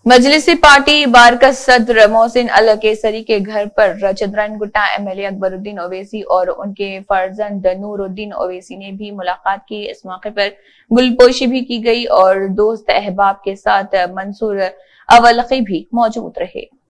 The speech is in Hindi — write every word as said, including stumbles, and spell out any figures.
मजलिसी पार्टी बारकस सदर मोहसिन अल केसरी के घर पर चंद्रायन गुट्टा एमएलए अकबरुद्दीन ओवैसी और उनके फर्जंद नूरुद्दीन ओवैसी ने भी मुलाकात की। इस मौके पर गुलपोशी भी की गई और दोस्त अहबाब के साथ मंसूर अवलकी भी मौजूद रहे।